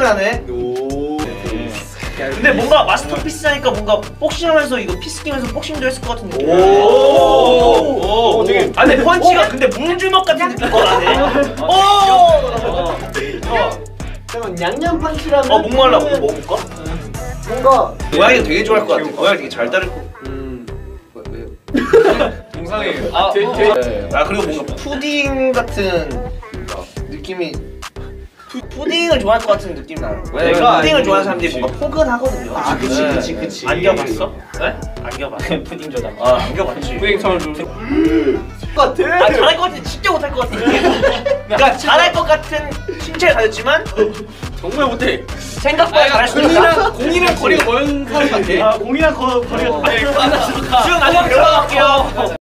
하네. 오. 근데 뭔가 마스터피스 하니까 뭔가 복싱하면서 이거 피스킹하면서 복싱도 했을 것 같은 느낌. 오. 되게. 아 근데 펀치가 근데 문주먹 같은 느낌이 나네. 잠깐 양념 펀치라면. 목말라. 먹어볼까? 뭔가 고양이 되게 좋아할 것 같아. 고양이 되게 잘 따를 거. 동상이에요. 아 그리고 뭔가 푸딩 같은 느낌이 푸딩을 좋아할 것 같은 느낌이 나요. 왜 푸딩을 좋아하는 사람들이 뭔가 포근하거든요. 아 그치. 안겨봤어? 네? 안겨봤어. 푸딩 조다. 아 안겨봤지. 푸딩처럼 좀. 같아. 아 잘할 것 같은 진짜 못할 것 같은 느낌. 그러니까 잘할 것 같은 신체를 가졌지만 정말 못해. 생각보다 잘할 수 있다. 공이랑 거리가 먼 사람 같아. 공이랑 거리가. 수영 나중에 들어갈게요.